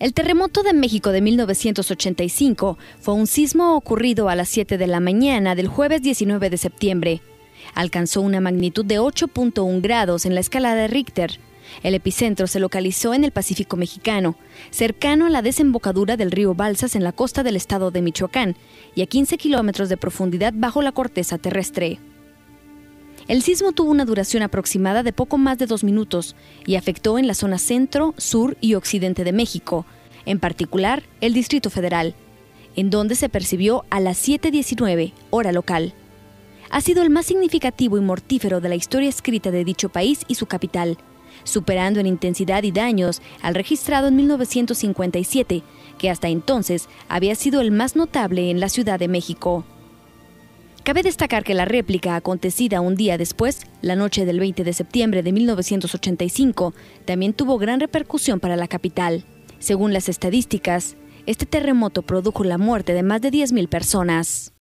El terremoto de México de 1985 fue un sismo ocurrido a las 7 de la mañana del jueves 19 de septiembre. Alcanzó una magnitud de 8.1 grados en la escala de Richter. El epicentro se localizó en el Pacífico mexicano, cercano a la desembocadura del río Balsas en la costa del estado de Michoacán y a 15 kilómetros de profundidad bajo la corteza terrestre. El sismo tuvo una duración aproximada de poco más de 2 minutos y afectó en la zona centro, sur y occidente de México, en particular el Distrito Federal, en donde se percibió a las 7:19, hora local. Ha sido el más significativo y mortífero de la historia escrita de dicho país y su capital, superando en intensidad y daños al registrado en 1957, que hasta entonces había sido el más notable en la Ciudad de México. Cabe destacar que la réplica acontecida un día después, la noche del 20 de septiembre de 1985, también tuvo gran repercusión para la capital. Según las estadísticas, este terremoto produjo la muerte de más de 10,000 personas.